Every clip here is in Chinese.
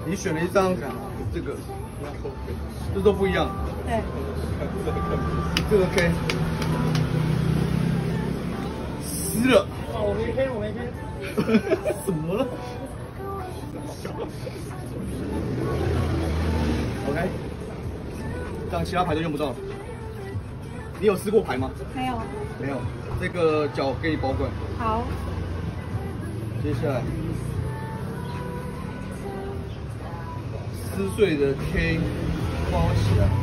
你选了一张这个，这都不一样。 对。 这个 K 湿了。 哦，我没 K， 我没 K。 怎么了 ？OK， 这样其他牌都用不到了。你有撕过牌吗？ 没有。 没有，这个角给你保管。 好。 接下来，撕碎的 K 包起来。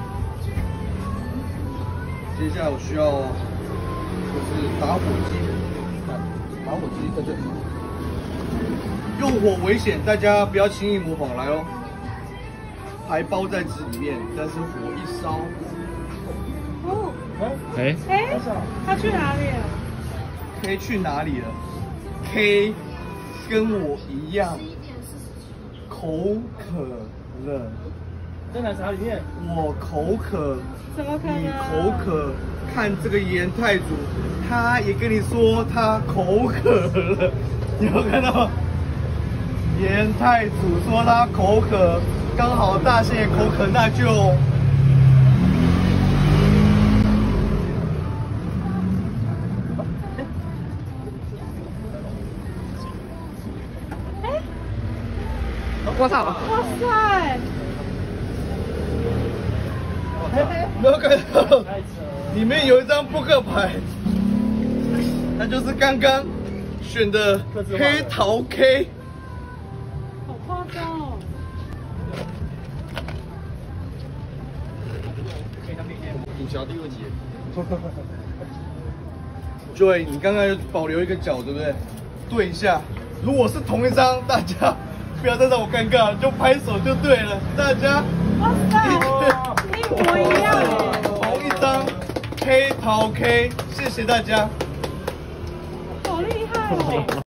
接下来我需要就是打火机，打火机在这里。用火危险，大家不要轻易模仿。来哦，牌包在纸里面，但是火一烧， 哦。 哎， 他去哪里了 ？K 去哪里了 ？K 跟我一样，口渴了。 在奶茶里面。 我口渴。 怎么可能？ 你口渴，看这个严太祖，他也跟你说他口渴了。你有看到吗？严太祖说他口渴，刚好大仙也口渴，那就。 我操！ 哇塞！ 没有看到，里面有一张扑克牌，它就是刚刚选的黑桃 K。 好夸张哦！ 你瞧第二题。Joy， 你刚刚有保留一个角，对不对？对一下，如果是同一张，大家不要再让我尴尬，就拍手就对了。大家， 哇塞，一模一样耶！ 同一张黑桃 K，谢谢大家。 好厉害哦！